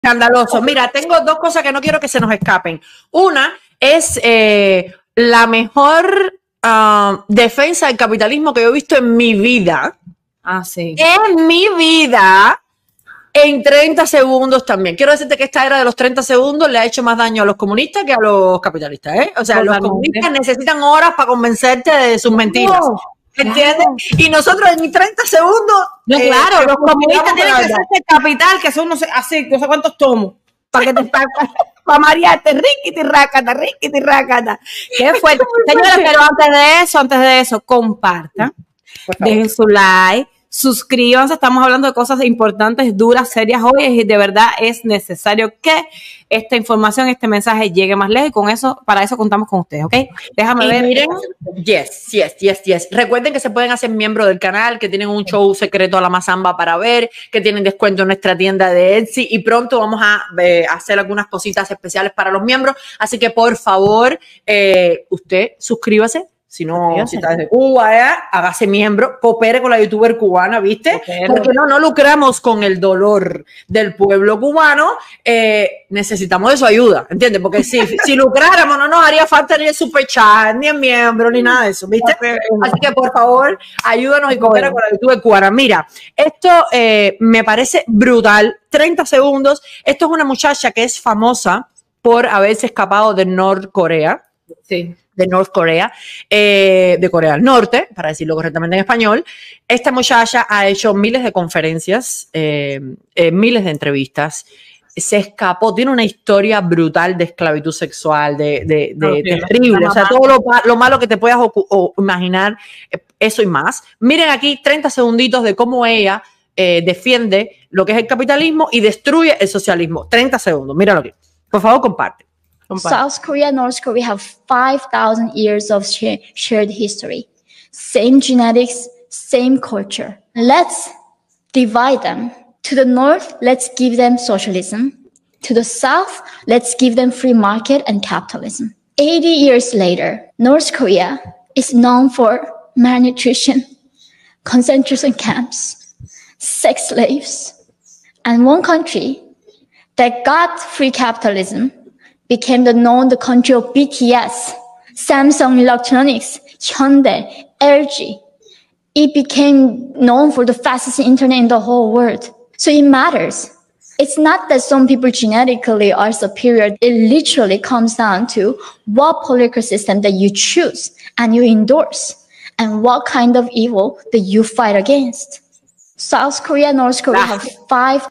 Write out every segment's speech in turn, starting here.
Escandaloso. Mira, tengo dos cosas que no quiero que se nos escapen. Una es la mejor defensa del capitalismo que yo he visto en mi vida. Ah, sí. En mi vida, en 30 segundos también. Quiero decirte que esta era de los 30 segundos le ha hecho más daño a los comunistas que a los capitalistas, ¿eh? O sea, Totalmente. Los comunistas necesitan horas para convencerte de sus mentiras. ¿Entiendes? Claro. Y nosotros en 30 segundos. No, claro, los comunistas tienen que hacer hacerse capital, que son no sé cuántos tomos, para que te para marearte, riquiti rácata. Qué fuerte. Señora, pero antes de eso, compartan, dejen su like, suscríbanse, estamos hablando de cosas importantes, duras, serias hoy, y de verdad es necesario que esta información, este mensaje llegue más lejos, y con eso, para eso contamos con ustedes, ¿ok? Déjame ver. Miren, yes. Recuerden que se pueden hacer miembros del canal, que tienen un show secreto a la mazamba para ver, que tienen descuento en nuestra tienda de Etsy, y pronto vamos a hacer algunas cositas especiales para los miembros, así que por favor, usted suscríbase. Si está desde Cuba, hágase miembro, coopere con la youtuber cubana, ¿viste? Porque no lucramos con el dolor del pueblo cubano, necesitamos de su ayuda, ¿entiendes? Porque si lucráramos no nos haría falta ni el super chat, ni el miembro, ni nada de eso, ¿viste? Así que por favor, ayúdanos y coopera con la youtuber cubana. Mira, esto me parece brutal, 30 segundos, esto es una muchacha que es famosa por haberse escapado de Norcorea. Sí. De North Korea, de Corea del Norte, para decirlo correctamente en español. Esta muchacha ha hecho miles de conferencias, miles de entrevistas, se escapó, tiene una historia brutal de esclavitud sexual, terrible, o sea, todo lo malo que te puedas imaginar, eso y más. Miren aquí 30 segunditos de cómo ella defiende lo que es el capitalismo y destruye el socialismo. 30 segundos, míralo aquí. Por favor, comparte. South Korea and North Korea have 5,000 years of shared history. Same genetics, same culture. Let's divide them. To the north, let's give them socialism. To the south, let's give them free market and capitalism. 80 years later, North Korea is known for malnutrition, concentration camps, sex slaves, and one country that got free capitalism became the country of BTS, Samsung Electronics, Hyundai, LG. It became known for the fastest internet in the whole world. So it matters. It's not that some people genetically are superior. It literally comes down to what political system that you choose and you endorse, and what kind of evil that you fight against. South Korea, North Korea have 5.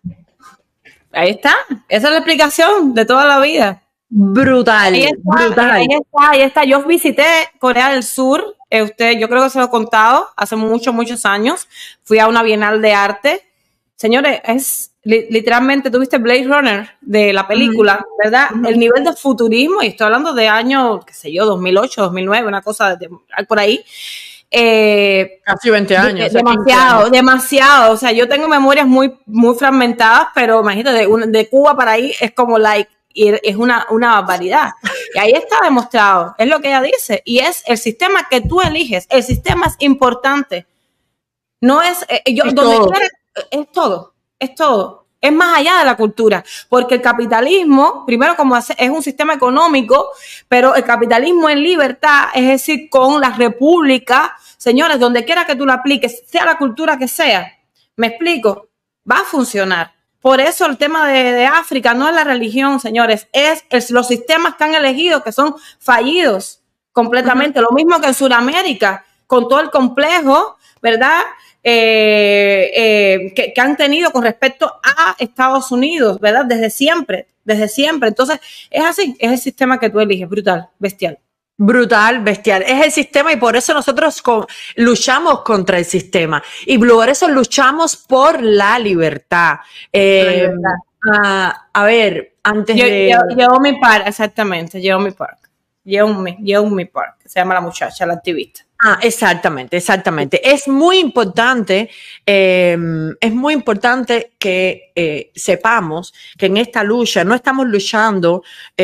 Ahí está. Esa es la explicación de toda la vida. Brutal, brutal. Ahí está. Yo visité Corea del Sur, yo creo que se lo he contado, hace muchos años. Fui a una bienal de arte. Señores, es literalmente, tuviste Blade Runner de la película, ¿verdad? El nivel de futurismo, y estoy hablando de años, qué sé yo, 2008, 2009, una cosa por ahí. Casi 20 años. Demasiado. O sea, yo tengo memorias muy fragmentadas, pero imagínate, de Cuba para ahí es como y es una barbaridad. Y ahí está demostrado, es lo que ella dice, y es el sistema que tú eliges. El sistema es importante. No es, es todo. Es más allá de la cultura, porque el capitalismo, primero, como es un sistema económico, pero el capitalismo en libertad, es decir, con la república, señores, donde quiera que tú lo apliques, sea la cultura que sea, ¿me explico? Va a funcionar. Por eso el tema de África no es la religión, señores, es los sistemas que han elegido, que son fallidos completamente. Lo mismo que en Sudamérica, con todo el complejo, ¿verdad?, que han tenido con respecto a Estados Unidos, ¿verdad?, desde siempre. Entonces, es así, es el sistema que tú eliges, brutal, bestial. Brutal, bestial. Es el sistema, y por eso nosotros luchamos contra el sistema. Y por eso luchamos por la libertad. A ver, antes de... Llevo mi park, exactamente. Llevo mi park. Se llama la muchacha, la activista. Exactamente. Es muy importante que sepamos que en esta lucha no estamos luchando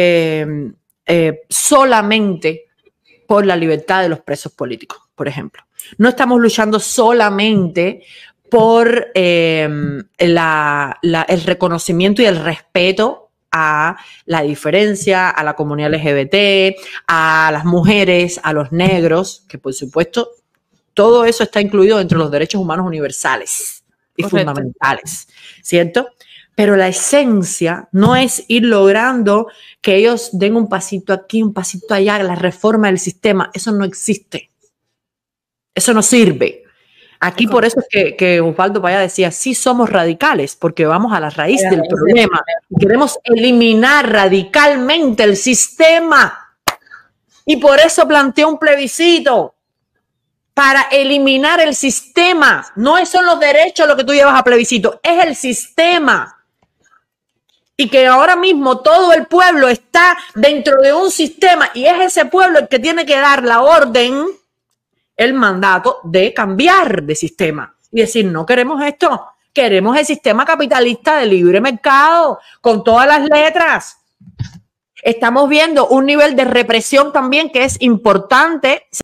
solamente por la libertad de los presos políticos, por ejemplo. No estamos luchando solamente por el reconocimiento y el respeto a la diferencia, a la comunidad LGBT, a las mujeres, a los negros, que por supuesto todo eso está incluido dentro de los derechos humanos universales y fundamentales, ¿cierto? Pero la esencia no es ir logrando que ellos den un pasito aquí, un pasito allá, la reforma del sistema. Eso no existe. Eso no sirve. Aquí por eso es que Osvaldo Paya decía, sí somos radicales, porque vamos a la raíz del problema. Queremos eliminar radicalmente el sistema. Y por eso planteó un plebiscito, para eliminar el sistema. No son los derechos lo que tú llevas a plebiscito, es el sistema. Y que ahora mismo todo el pueblo está dentro de un sistema y es ese pueblo el que tiene que dar la orden, el mandato de cambiar de sistema y decir, no queremos esto, queremos el sistema capitalista de libre mercado con todas las letras. Estamos viendo un nivel de represión también que es importante.